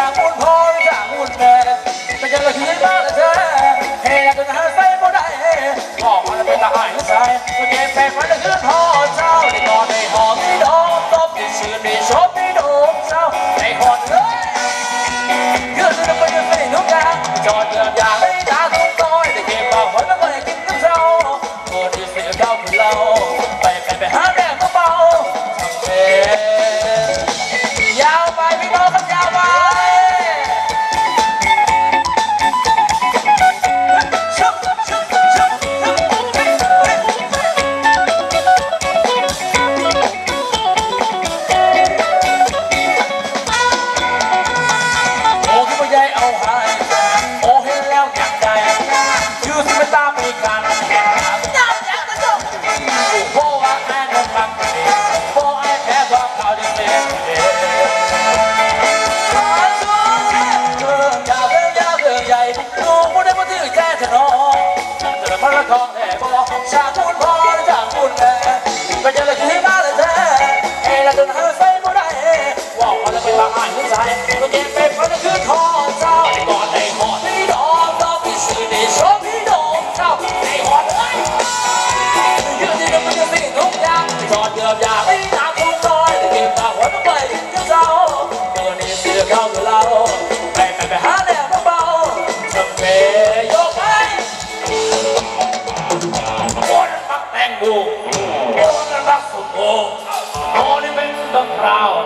จากมูลพ่อจากมูลแม่เป็นยังไงที่บ้านเธอเฮ้ยจนหาใส่บ่ได้ออกมาเป็นตาหายใส่ตัวเก็บแฝงไว้ในคืนห่อเจ้าในนอนในหอที่ดอกตบที่ชื่นในชอบที่ดอกเจ้าในหอเลยเพื่อนจะไปยังไม่ทุกอย่างจอดเดือดอย่างไม่ตาทุกต้อยแต่เก็บเอาคนแล้วก็ให้กินกับเจ้าตัวที่เสียเจ้าคือเราไปหาแดงเบาๆทำเป็นยาวไปพี่น้องครับยาวไปจากมูลพ่อจากมูลแม่ก็จะเลยที่บ้านเลยแท้เฮ้ยแล้วจนหาใส่บ่ได้ว่าเขาจะเป็นตาหายไม่ใช่ตัวเก็บเป็นเพราะนั่นคือท่อเจ้าในก่อนในหอที่ดอกดอกที่สื่อในชอบที่ดอกเจ้าในหอเลยยืนที่นั่นมันจะสิ่งทุกอย่างจอดเกือบอย่างไม่นานทุกน้อยแต่เก็บตาหัวต้องไปดิ้งเจ้าตัวนี้เสือเข้ากับเราไปหาแนวเบาๆทำเป็นยกไปแตงโมโอ้นั่นรักสุดโอ้โอ้นี่เป็นดอกราว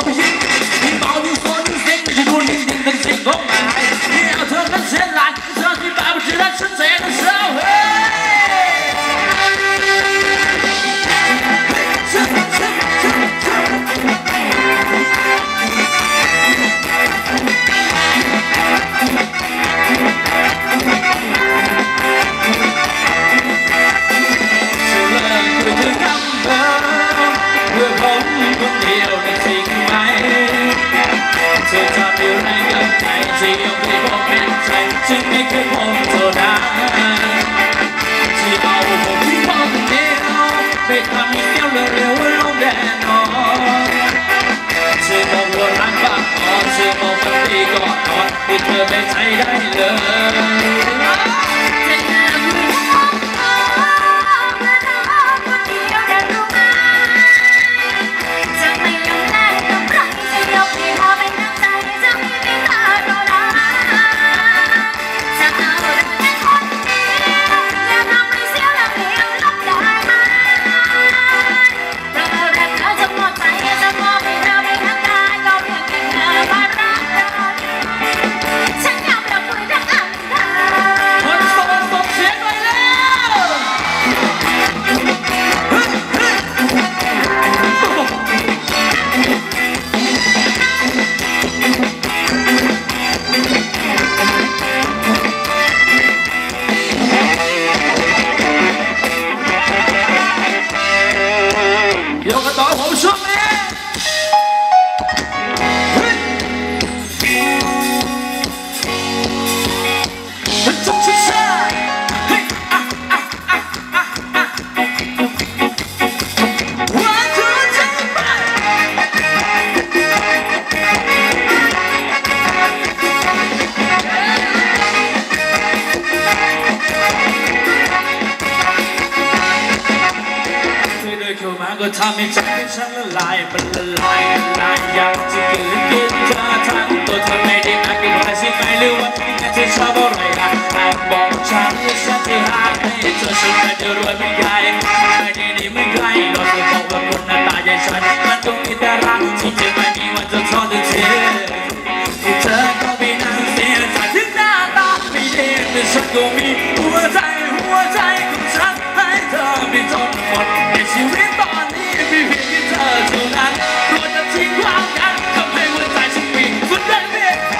ไม่ยิงที่เบาอยู่โซนเซ็งที่ดูนิ่งๆเป็นสิ่งของหมายที่เอาเธอนั้นเสียหลายเธอที่บ้าไม่ใช่รักฉันเสียนะเศร้าเฮ้ที่ยังไม่บอกเป็นใจจึงไม่เคยพบเธอได้ที่เอาผมที่พอคนเดียวไปทำให้เสียวเร็วๆลงแน่นอนเธอบอกว่ารักบ้างก่อนเธอบอกว่าดีก่อนนอนให้เธอไม่ใจได้เลยก็ทำให้ใจฉันละลายมันละลายอยากจะกินเธอทั้งตัวเธอไม่ได้มาเป็นอะไรสิไม่รู้ว่าเธอชอบอะไรนะบอกฉันว่าฉันจะหาให้เธอฉันไม่ได้รวยไม่ใหญ่ไม่ได้ดีไม่ไกลเราจะบอกว่าคนหน้าตาอย่างฉันมันต้องมีแต่รักที่จะไม่มีวันจะทอดทิ้งเธอก็ไม่นั่งเสียใจถึงหน้าตาไม่ดีแต่ฉันก็มีหัวใจของฉันให้เธอไม่ทนหมดในชีวิตมีเพียงแค่เธอเท่านั้นรวมจะทิ้งความกันทำให้หัวใจฉันปีสุดได้ไหม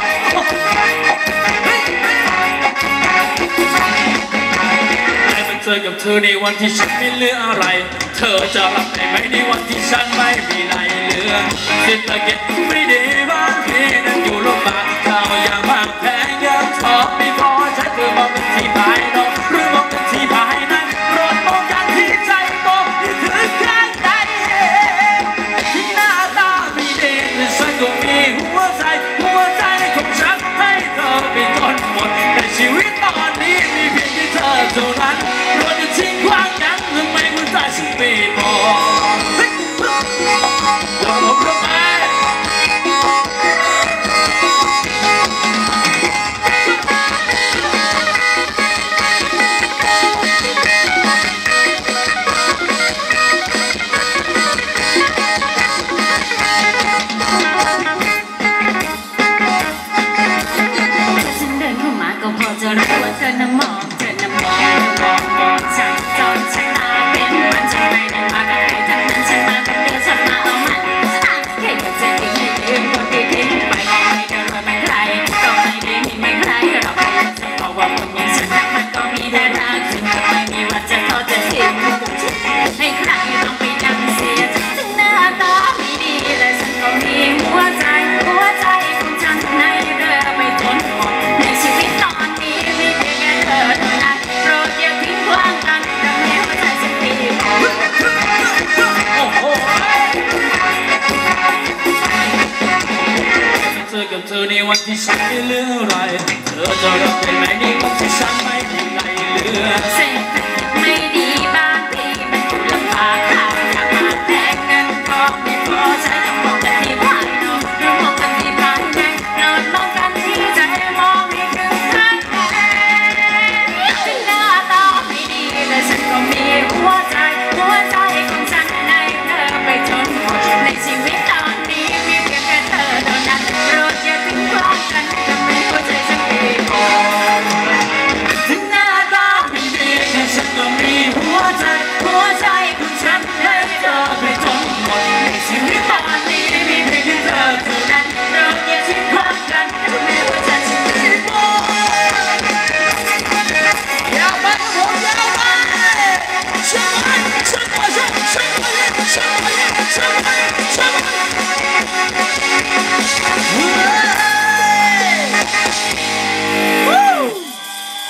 ได้มาเจอกับเธอในวันที่ฉันไม่เหลืออะไรเธอจะรับได้ไหมในวันที่ฉันไม่มีอะไรเหลือคิดละเก็บไม่ได้บางทีนั้นอยู่ลำบากข้าวอย่างมากแพงยังชอบไม่พอใช้เธอมองเป็นที่ภายนอกหรือมองเป็นที่ภายในโปรดมองกันที่ใจโตที่ถึงกันฉันก็มีหัวใจของฉันให้เธอเป็นคนหมดแต่ชีวิตตอนนี้มีเพียงแค่เธอเท่านั้นเราจะทิ้งความกันทำไมหัวใจฉันไม่พอเราลงไปเธอในวันที่ฉันไม่เหลืออะไรเธอจะรับได้ไหมในวันที่ฉันไม่มีอะไรเหลือเศรษฐกิจไม่ดีบางทีมันอยู่ลำบากข้าวอยากมาแต่เงินทองไม่พอใช้ต้องมองกันที่ภายนอกหรือมองกันที่ภายในนอนมองกันที่ใจมองให้ถึงข้างในถึงหน้าตาไม่ดีแต่ฉันก็มีหัวใจของฉันในเธอไปจนหมดในชีวิตตอนนี้มีเพียง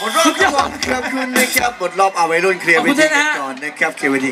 หมดรอบครับคุณนะครับหมดรอบเอาไว้รุ่นเคลียร์เวทีก่อนนะครับเคลียร์เวที